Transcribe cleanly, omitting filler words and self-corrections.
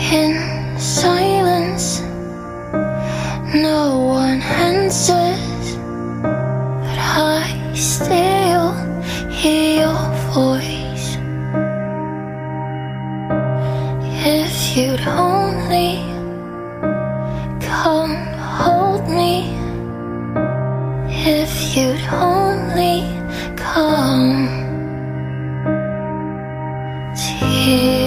In silence, no one answers, but I still hear your voice. If you'd only come hold me, if you'd only come. Tears